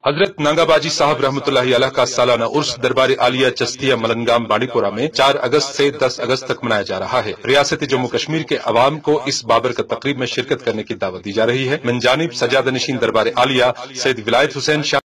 हजरत नांगाबाजी साहब रहमतुल्लाहि अलैह का सालाना उर्स दरबार आलिया चश्तिया मलंगाम बाड़ीपुरा में 4 अगस्त से 10 अगस्त तक मनाया जा रहा है। रियासत जम्मू कश्मीर के अवाम को इस बाबरकत तकरीब में शिरकत करने की दावत दी जा रही है। मन जानिब सजादा नशीन दरबार आलिया सैयद विलायत हुसैन